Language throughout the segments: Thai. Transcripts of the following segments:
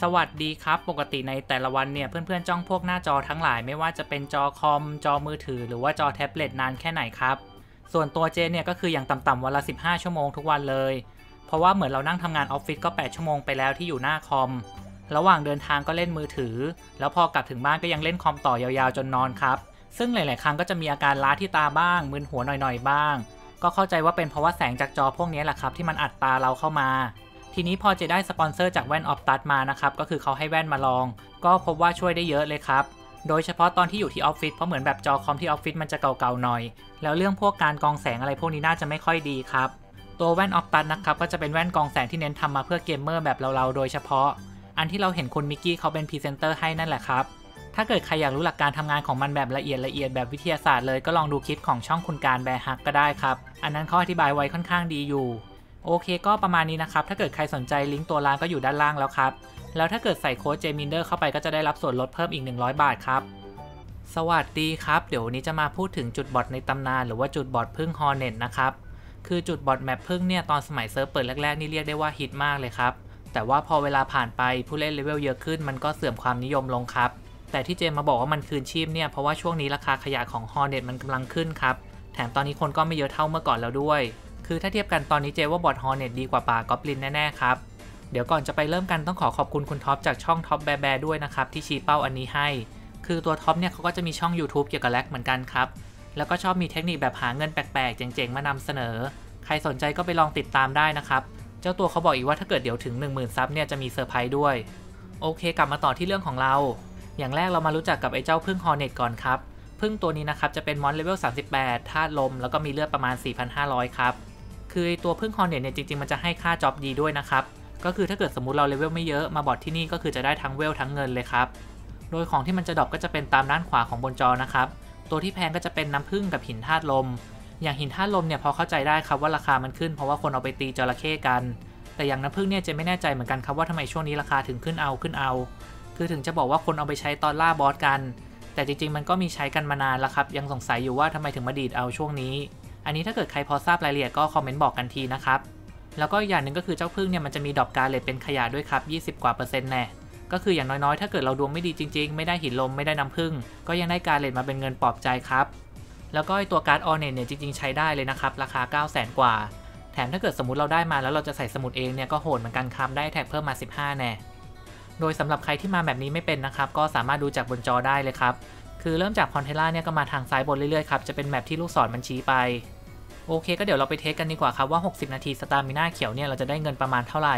สวัสดีครับปกติในแต่ละวันเนี่ยเพื่อนๆจ้องพวกหน้าจอทั้งหลายไม่ว่าจะเป็นจอคอมจอมือถือหรือว่าจอแท็บเล็ตนานแค่ไหนครับส่วนตัวเจเนี่ยก็คืออย่างต่ำๆวันละ15ชั่วโมงทุกวันเลยเพราะว่าเหมือนเรานั่งทำงานออฟฟิศก็8ชั่วโมงไปแล้วที่อยู่หน้าคอมระหว่างเดินทางก็เล่นมือถือแล้วพอกลับถึงบ้านก็ยังเล่นคอมต่อยาวๆจนนอนครับซึ่งหลายๆครั้งก็จะมีอาการล้าที่ตาบ้างมึนหัวหน่อยๆบ้างก็เข้าใจว่าเป็นเพราะว่าแสงจากจอพวกนี้แหละครับที่มันอัดตาเราเข้ามาทีนี้พอจะได้สปอนเซอร์จากแว่นออฟตัสมานะครับก็คือเขาให้แว่นมาลองก็พบว่าช่วยได้เยอะเลยครับโดยเฉพาะตอนที่อยู่ที่ออฟฟิศเพราะเหมือนแบบจอคอมที่ออฟฟิศมันจะเก่าๆหน่อยแล้วเรื่องพวกการกรองแสงอะไรพวกนี้น่าจะไม่ค่อยดีครับตัวแว่นออฟตัสนะครับก็จะเป็นแว่นกรองแสงที่เน้นทำมาเพื่อเกมเมอร์แบบเราๆโดยเฉพาะอันที่เราเห็นคุณมิกกี้เขาเป็นพรีเซนเตอร์ให้นั่นแหละครับถ้าเกิดใครอยากรู้หลักการทำงานของมันแบบละเอียดแบบวิทยาศาสตร์เลยก็ลองดูคลิปของช่องคุณการแบร์ฮักก็ได้ครับอันนั้นเขาอธิบายไว้ค่อนข้างดีอยู่โอเคก็ประมาณนี้นะครับถ้าเกิดใครสนใจลิงก์ตัวร้านก็อยู่ด้านล่างแล้วครับแล้วถ้าเกิดใส่โค้ด JMINDER เข้าไปก็จะได้รับส่วนลดเพิ่มอีก100บาทครับสวัสดีครับเดี๋ยววันนี้จะมาพูดถึงจุดบอทในตำนานหรือว่าจุดบอทพึ่ง Hornet นะครับคือจุดบอทแมปพึ่งเนี่ยตอนสมัยเซิร์ฟเปิดแรกๆนี่เรียกได้ว่าฮิตมากเลยครับแต่ว่าพอเวลาผ่านไปผู้เล่นเลเวลเยอะขึ้นมันก็เสื่อมความนิยมลงครับแต่ที่เจมมาบอกว่ามันคืนชีพเนี่ยเพราะว่าช่วงนี้ราคาขยะของ Hornet มันกำลังขึ้นครับแถมตอนนี้คนก็ไม่เยอะเท่าเมื่อก่อนแล้วด้วยคือถ้าเทียบกันตอนนี้เจว่าบอท Hornet ดีกว่าป่ากอบลินแน่ๆครับเดี๋ยวก่อนจะไปเริ่มกันต้องขอบคุณคุณท็อปจากช่องท็อปแบร์ด้วยนะครับที่ชี้เป้าอันนี้ให้คือตัวท็อปเนี่ยเขาก็จะมีช่อง YouTube เกี่ยวกับแร็กเหมือนกันครับแล้วก็ชอบมีเทคนิคแบบหาเงินแปลกๆเจ๋งๆมานำเสนอใครสนใจก็ไปลองติดตามได้นะครับเจ้าตัวเขาบอกอีกว่าถ้าเกิดเดี๋ยวถึง 10,000 ซับเนี่ยจะมีเซอร์ไพรส์ด้วยโอเคกลับมาต่อที่เรื่องของเราอย่างแรกเรามารู้จักกับไอ้เจ้าพึ่ง Hornet ก่อนครับพึ่งตัวนี้นะครับจะเป็นมอนเลเวล38ธาตุลมแล้วก็มีเลือดประมาณ 4,500 ครับคือตัวพึ่ง Hornet เนี่ยจริงๆมันจะให้ค่าจ็อบดีด้วยนะครับก็คือถ้าเกิดสมมุติเราเลเวลไม่เยอะมาบอทที่นี่ก็คือจะได้ทั้งเวลทั้งเงินเลยครับโดยของที่มันจะดรอปก็จะเป็นตามด้านขวาของบนจอนะครับตัวที่แพงก็จะเป็นน้ำผึ้งกับหินธาตุลมอย่างหินธาตุลมเนี่ยพอเข้าใจได้ครับว่าราคามันขึ้นเพราะว่าคนเอาไปตีจระเข้กันแต่อย่างน้ำผึ้งเนี่ยจะไม่แน่ใจเหมือนกันครับว่าทำไมช่วงนี้ราคาถึงขึ้นเอาคือถึงจะบอกว่าคนเอาไปใช้ตอนล่าบอสกันแต่จริงๆมันก็มีใช้กันมานานแล้วครับยังสงสัยอยู่ว่าทำไมถึงมาดีดเอาช่วงนี้อันนี้ถ้าเกิดใครพอทราบรายละเอียดก็คอมเมนต์บอกกันทีนะครับแล้วก็อย่างหนึ่งก็คือเจ้าผึ้งเนี่ยมันจะมีดรอปการ์เลตเป็นขยะด้วยครับ20กว่า%แน่ก็คืออย่างน้อยๆถ้าเกิดเราดวงไม่ดีจริงๆไม่ได้หินลมไม่ได้น้ำผึ้งก็ยังได้การ์เลตมาเป็นเงินปลอบใจครับแล้วก็ตัวการ์ดออเนตเนี่ยจริงๆใช้ได้เลยนะครับราคา 900,000 กว่าแถมถ้าเกิดสมมติเราได้มาแล้วเราจะใส่สมุดเองเนี่ยก็โหดเหมือนกันครับได้แท็กเพิ่มมา15แน่โดยสำหรับใครที่มาแบบนี้ไม่เป็นนะครับก็สามารถดูจากบนจอได้เลยครับคือเริ่มจากพอนเทล่าเนี่ยก็มาทางซ้ายบนเรื่อยๆครับจะเป็นแมปที่ลูกศรมันชี้ไปโอเคก็เดี๋ยวเราไปเทสกันดีกว่าครับว่า60นาทีสตามิน่าเขียวเนี่ยเราจะได้เงินประมาณเท่าไหร่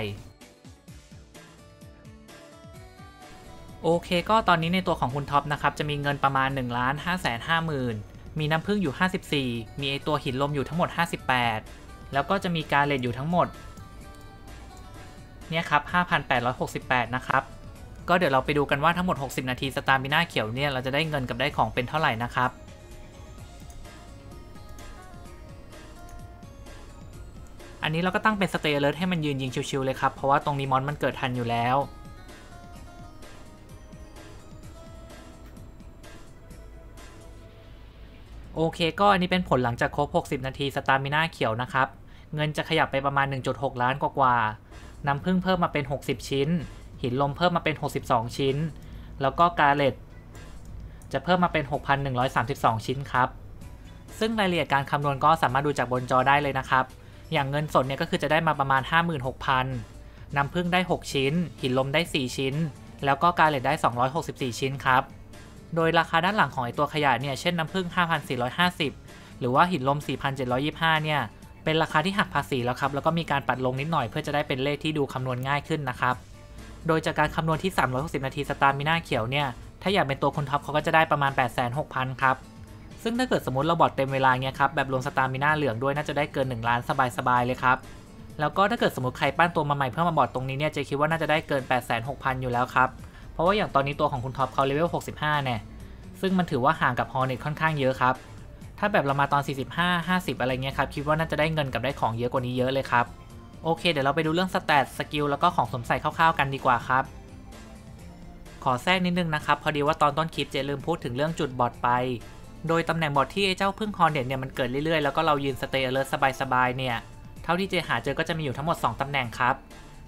โอเคก็ตอนนี้ในตัวของคุณท็อปนะครับจะมีเงินประมาณ 1,550,000 มีน้ำผึ้งอยู่54มีไอตัวหินลมอยู่ทั้งหมด58แล้วก็จะมีการเลทอยู่ทั้งหมดเนี่ยครับ 5,868 นะครับก็เดี๋ยวเราไปดูกันว่าทั้งหมด60นาทีสตามิน่าเขียวเนี่ยเราจะได้เงินกับได้ของเป็นเท่าไหร่นะครับอันนี้เราก็ตั้งเป็น Stay Alert ให้มันยืนยิงชิวๆเลยครับเพราะว่าตรงนี้มอนมันเกิดทันอยู่แล้วโอเคก็อันนี้เป็นผลหลังจากครบ60นาทีสตามิน่าเขียวนะครับเงินจะขยับไปประมาณ 1.6 ล้านกว่าน้ำผึ้งเพิ่มมาเป็น60ชิ้นหินลมเพิ่มมาเป็น62ชิ้นแล้วก็การ์เลตจะเพิ่มมาเป็น 6,132 ชิ้นครับซึ่งรายละเอียดการคำนวณก็สามารถดูจากบนจอได้เลยนะครับอย่างเงินสดเนี่ยก็คือจะได้มาประมาณ 56,000 น้ำผึ้งได้6ชิ้นหินลมได้4ชิ้นแล้วก็การ์เลตได้264ชิ้นครับโดยราคาด้านหลังของไอตัวขยะเนี่ยเช่นน้ำผึ้ง 5,450 หรือว่าหินลม 4,725 เนี่ยเป็นราคาที่หักภาษีแล้วครับแล้วก็มีการปัดลงนิดหน่อยเพื่อจะได้เป็นเลขที่ดูคำนวณง่ายขึ้นนะครับโดยจากการคำนวณที่360นาทีสตามิน่าเขียวเนี่ยถ้าอยากเป็นตัวคุณท็อปเขาก็จะได้ประมาณ 860,000 ครับซึ่งถ้าเกิดสมมติเราบอทเต็มเวลาเนี่ยครับแบบรวมสตามิน่าเหลืองด้วยน่าจะได้เกิน1ล้านสบายๆเลยครับแล้วก็ถ้าเกิดสมมติใครปั้นตัวมาใหม่เพื่อมาบอทตรงนี้เนี่ยจะคิดว่าน่าจะได้เกิน 860,000 อยู่แล้วครับเพราะว่าอย่างตอนนี้ตัวของคุณท็อปเขาเลเวล65เนี่ยซึ่งมันถือว่าห่างกับ Hornet ค่อนข้างเยอะครับถ้าแบบเรามาตอน45 50อะไรเงี้ยครับคิดว่าน่าจะได้เงินกับได้ของเยอะกว่านี้เยอะเลยครับโอเคเดี๋ยวเราไปดูเรื่องสแตทสกิลแล้วก็ของสวมใส่คร่าวๆกันดีกว่าครับขอแทรกนิดนึงนะครับพอดีว่าตอนต้นคลิปเจลืมพูดถึงเรื่องจุดบอทไปโดยตำแหน่งบอทที่ไอ้เจ้าพึ่ง Hornet เนี่ยมันเกิดเรื่อยๆแล้วก็เรายืน Stay Alert สบายๆเนี่ยเท่าที่เจหาเจอก็จะมีอยู่ทั้งหมด2ตำแหน่งครับ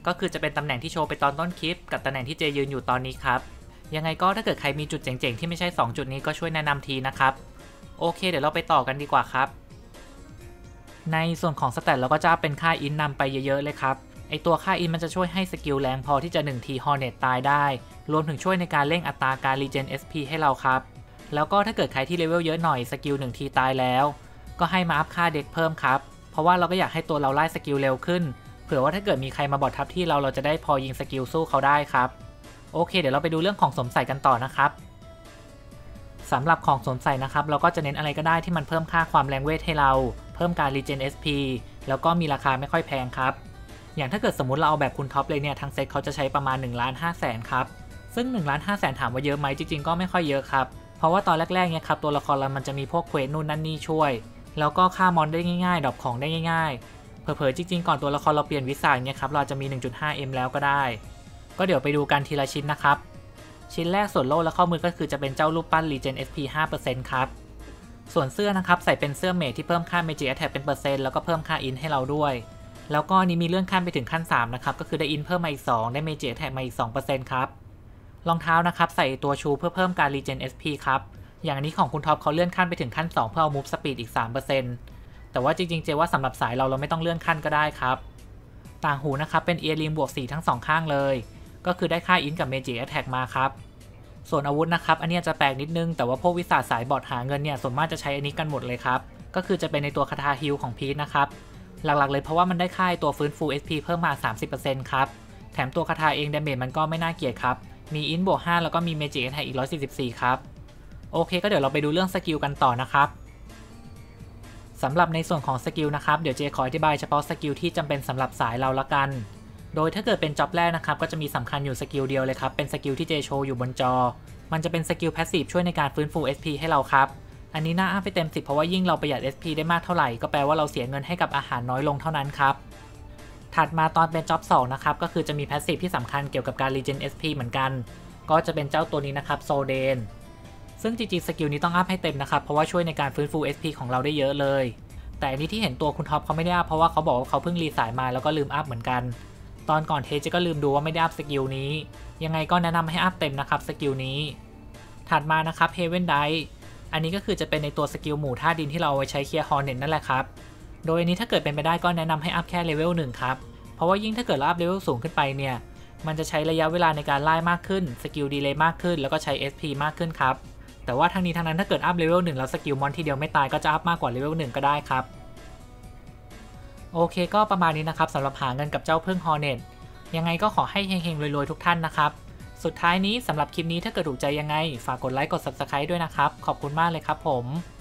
ก็คือจะเป็นตำแหน่งที่โชว์ไปตอนต้นคลิปกับตำแหน่งที่เจยืนอยู่ตอนนี้ครับยังไงก็ถ้าเกิดใครมีจุดเจ๋งๆที่ไม่ใช่2จุดนี้ก็ช่วยแนะนำทีนะครับโอเคเดี๋ยวเราไปต่อกันดีกว่าครับในส่วนของสแตทเราก็จะเป็นค่าอินนำไปเยอะๆเลยครับไอตัวค่าอินมันจะช่วยให้สกิลแรงพอที่จะ1ทีฮอร์เน็ตตายได้รวมถึงช่วยในการเร่งอัตราการรีเจน SP ให้เราครับแล้วก็ถ้าเกิดใครที่เลเวลเยอะหน่อยสกิล1ทีตายแล้วก็ให้มาอัพค่าเด็กเพิ่มครับเพราะว่าเราก็อยากให้ตัวเราไล่สกิลเร็วขึ้นเผื่อว่าถ้าเกิดมีใครมาบอททับที่เราจะได้พอยิงสกิลสู้เขาได้ครับโอเคเดี๋ยวเราไปดูเรื่องของสวมใส่กันต่อนะครับสำหรับของสวมใส่นะครับเราก็จะเน้นอะไรก็ได้ที่มันเพิ่มค่าความแรงเวทให้เราเพิ่มการรีเจน SP แล้วก็มีราคาไม่ค่อยแพงครับอย่างถ้าเกิดสมมุติเราเอาแบบคุณท็อปเลยเนี่ยทั้งเซตเขาจะใช้ประมาณ 1,500,000 ครับซึ่ง 1,500,000 ถามว่าเยอะไหมจริงๆก็ไม่ค่อยเยอะครับเพราะว่าตอนแรกๆเนี่ยครับตัวละครเรามันจะมีพวกเควสนู่นนั่นนี่ช่วยแล้วก็ฆ่ามอนได้ง่ายๆดรอปของได้ง่ายๆเผลอๆจริงๆก่อนตัวละครเราเปลี่ยนวิสัยเนี่ยครับเราจะมี 1.5M แล้วก็ได้ก็เดี๋ยวไปดูกันทีละชิ้นนะครับชิ้นแรกส่วนโล่และข้อมือก็คือจะเป็นเจ้ารูปปั้น Regen SP 5% ครับส่วนเสื้อนะครับใส่เป็นเสื้อเมจที่เพิ่มค่า Magic Attack เป็นเปอร์เซ็นต์แล้วก็เพิ่มค่าอินให้เราด้วยแล้วก็นี้มีเลื่อนขั้นไปถึงขั้น3นะครับก็คือได้อินเพิ่มมาอีก2ได้ Magic Attack มาอีก 2% ครับรองเท้านะครับใส่ตัวชูเพื่อเพิ่มการ Regen SP ครับอย่างนี้ของคุณท็อปเขาเลื่อนขั้นไปถึงขั้น2เพื่อเอา Move Speed อีก 3% แต่ว่าจริงๆเจว่าสำหรับสายเราไม่ต้องเลื่อนขั้นก็ได้ครับต่างหูนะครับเป็น Earring บวก4ทั้ง2ข้างเลยก็คือได้ค่าอินกับ Magic Attack มาครับส่วนอาวุธนะครับอันนี้จะแปลกนิดนึงแต่ว่าพวกวิสาสายบอทหาเงินเนี่ยส่วนมากจะใช้อันนี้กันหมดเลยครับก็คือจะเป็นในตัวคาถาฮิลของพีทนะครับหลักๆเลยเพราะว่ามันได้ค่าตัวฟื้นฟู SP เพิ่มมา 30% ครับแถมตัวคาถาเองดาเมจมันก็ไม่น่าเกลียดครับมีอินบวก5แล้วก็มี Magic Attack อีก144ครับโอเคก็เดี๋ยวเราไปดูเรื่องสกิลกันต่อนะครับสำหรับในส่วนของสกิลนะครับเดี๋ยวเจขออธิบายเฉพาะสกิลที่จำเป็นสำหรับสายเราละกันโดยถ้าเกิดเป็นจ็อบแรกนะครับก็จะมีสำคัญอยู่สกิลเดียวเลยครับเป็นสกิลที่เจโชว์อยู่บนจอมันจะเป็นสกิลแพสซีฟช่วยในการฟื้นฟู SP ให้เราครับอันนี้น่าอัพไปเต็ม10เพราะว่ายิ่งเราประหยัด SP ได้มากเท่าไหร่ก็แปลว่าเราเสียเงินให้กับอาหารน้อยลงเท่านั้นครับถัดมาตอนเป็นจ็อบ2นะครับก็คือจะมีแพสซีฟที่สำคัญเกี่ยวกับการรีเจน SP เหมือนกันก็จะเป็นเจ้าตัวนี้นะครับโซเดนซึ่งจริงๆสกิลนี้ต้องอัพให้เต็มนะครับเพราะว่าช่วยในการฟื้นฟู SP ของเราได้เยอะเลยแต่อันนี้ที่เห็นตัวคุณท็อปเขาไม่ได้อัพเพราะว่าเขาบอกว่าเขาเพิ่งรีสายมาแล้วก็ลืมอัพเหมือนกันตอนก่อนเทสก็ลืมดูว่าไม่ได้อัพสกิลนี้ยังไงก็แนะนำให้อัพเต็มนะครับสกิลนี้ถัดมานะครับเฮเว่นไดอันนี้ก็คือจะเป็นในตัวสกิลหมู่ท่าดินที่เราเอาไว้ใช้เคลียร์ฮอร์เน็ตนั่นแหละครับโดยอันนี้ถ้าเกิดเป็นไปได้ก็แนะนำให้อัพแค่เลเวล1ครับเพราะว่ายิ่งถ้าเกิดเราอัพเลเวลสูงขึ้นไปเนี่ยมันจะใช้ระยะเวลาในการไล่มากขึ้นสกิลดีเลย์มากขึ้นแล้วก็ใช้ SP มากขึ้นครับแต่ว่าทั้งนี้ทั้งนั้นถ้าเกิดอัพเลเวล1แล้วสกิลมอนทีเดียวไม่ตายก็จะอัพมากกว่าเลเวล1ก็ได้ครับโอเคก็ประมาณนี้นะครับสำหรับหาเงินกับเจ้าพึ่งฮอร์เน็ตยังไงก็ขอให้เฮงๆรวยๆทุกท่านนะครับสุดท้ายนี้สำหรับคลิปนี้ถ้าเกิดถูกใจยังไงฝากกดไลค์กด Subscribe ด้วยนะครับขอบคุณมากเลยครับผม